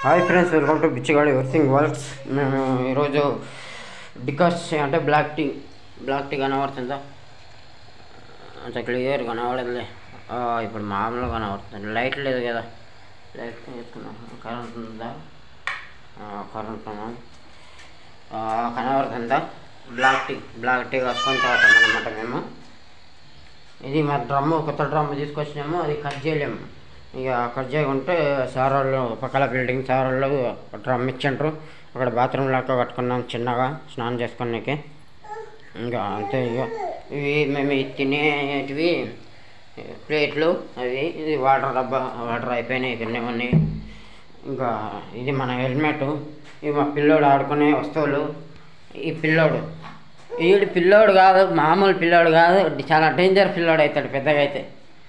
Hi friends, welcome to బిచ్చగాడి everything works. మేము ఈరోజు డికాస్ అంటే బ్లాక్ టీ కనబడుతుందా? అంత క్లియర్ కనబడదులే. ఇప్పుడు మామూలుగా కనబడుతుంది, లైట్ లేదు కదా. లైట్ వేసుకున్నాం. కరెంట్ ఉందా? కరెంట్ కనబడుతుందా? బ్లాక్ టీ కట్టుకొని తాగుతాం అనమాట మేము. ఇది మా కొత్త డ్రమ్ము తీసుకొచ్చినాము. అది కట్ చేయలేము. ఇక కట్ చేయకుంటే సార్ వాళ్ళు పక్కల బిల్డింగ్ సార్ వాళ్ళు డ్రమ్ ఇచ్చిండ్రు. అక్కడ బాత్రూమ్ లాగా కట్టుకున్నాం చిన్నగా స్నానం చేసుకోనికి. ఇంకా అంతే. ఇక ఇవి మేము తినేటివి ప్లేట్లు, అవి ఇది వాటర్ అయిపోయినాయి తినేవన్నీ. ఇంకా ఇది మన హెల్మెట్, ఇవి మా పిల్లోడు ఆడుకునే వస్తువులు. ఈ పిల్లోడు కాదు, మామూలు పిల్లోడు కాదు, చాలా డేంజర్ పిల్లోడు అవుతాడు పెద్దగా అయితే.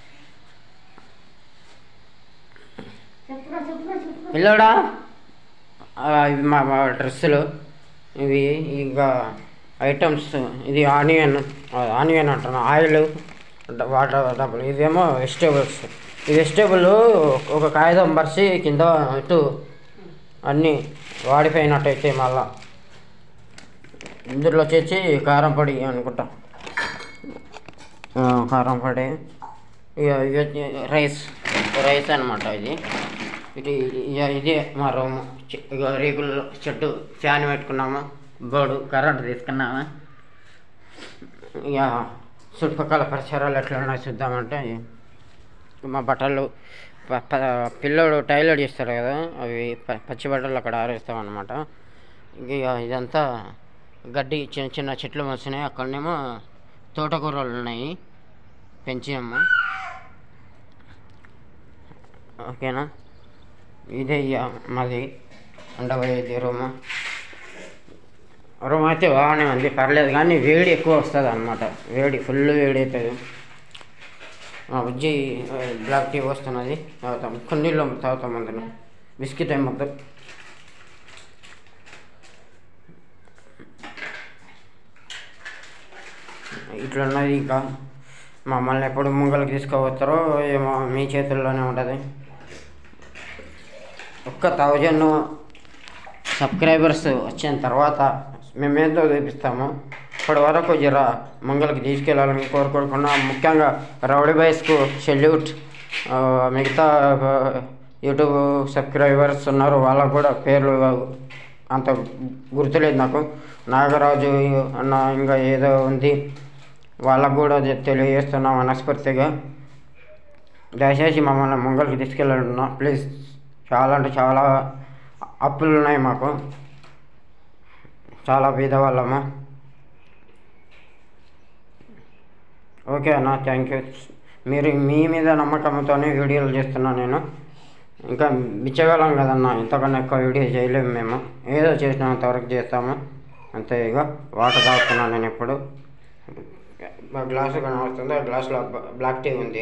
పిల్లోడా, ఇవి మా డ్రెస్సులు, ఇవి ఇంకా ఐటమ్స్. ఇది ఆనియన్ అంటాను, ఆయిల్, వాటర్ డబ్బులు. ఇదేమో వెజిటేబుల్స్. ఈ వెజిటేబుల్ ఒక కాగితం పరిచి కింద ఇటు అన్నీ వాడిపోయినట్టయితే మళ్ళా ఇందులో వచ్చేసి కారం పొడి అనుకుంటా, కారం పొడి. ఇక రైస్ అనమాట. ఇదే మా రూము. ఇక రేకుల చెట్టు, ఫ్యాన్ పెట్టుకున్నాము, బోర్డు, కరెంట్ తీసుకున్నాము. ఇక చుట్టుపక్కల పరిసరాలు ఎట్లా ఉన్నాయి చూద్దామంటే, మా బట్టలు పిల్లోడు టైలర్ చేస్తాడు కదా, అవి పచ్చి బట్టలు అక్కడ ఆరేస్తాం అనమాట. ఇక ఇదంతా గడ్డి, చిన్న చిన్న చెట్లు వస్తున్నాయి. అక్కడనేమో తోటకూరలు ఉన్నాయి, పెంచాము. ఓకేనా? ఇదే మాది ఉండబోయేది రూమ్ అయితే బాగానే ఉంది, పర్లేదు. కానీ వేడి ఎక్కువ వస్తుంది అనమాట. ఫుల్ వేడి అవుతుంది. బుజ్జి బ్లాక్ టీ వస్తున్నది, తాగుతాం. కొన్నిళ్ళు తాగుతాం అందులో. బిస్కెట్ ఏమొద్దు. ఇట్లున్నది. ఇంకా మమ్మల్ని ఎప్పుడు ముంగలకి తీసుకుపోతారో ఏమో, మీ చేతుల్లోనే ఉంటుంది. 1000 సబ్స్క్రైబర్స్ వచ్చిన తర్వాత మేమేంతో చూపిస్తాము. ఇప్పటి వరకు జర ముంగలకి తీసుకెళ్ళాలని కోరుకోకుండా, ముఖ్యంగా రౌడీ బాయ్స్కు సెల్యూట్. మిగతా యూట్యూబ్ సబ్స్క్రైబర్స్ ఉన్నారు, వాళ్ళకు కూడా పేర్లు అంత గుర్తులేదు నాకు. నాగరాజు అన్న ఇంకా ఏదో ఉంది, వాళ్ళకు కూడా తెలియజేస్తున్నాం మనస్ఫూర్తిగా. దయచేసి మమ్మల్ని ముంగలకి తీసుకెళ్ళాలన్నా ప్లీజ్. చాలా అంటే చాలా అప్పులు ఉన్నాయి మాకు, చాలా పేదవాళ్ళము. ఓకే అన్న, థ్యాంక్ యూ. మీ మీద నమ్మకంతోనే వీడియోలు చేస్తున్నాను నేను. ఇంకా బిచ్చగలం కదన్నా, ఇంతకన్నా ఎక్కువ వీడియో చేయలేము మేము. ఏదో చేసినంత వరకు చేస్తాము అంతే. ఇక వాటర్ తాగుతున్నాను నేను ఇప్పుడు. మా గ్లాసు కనబడుతుంది, ఆ గ్లాసులో బ్లాక్ టీ ఉంది.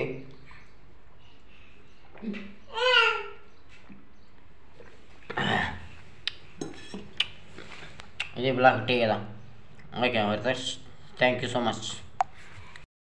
ఇది బ్లాక్ టీ కదా. Okay, thank you so much.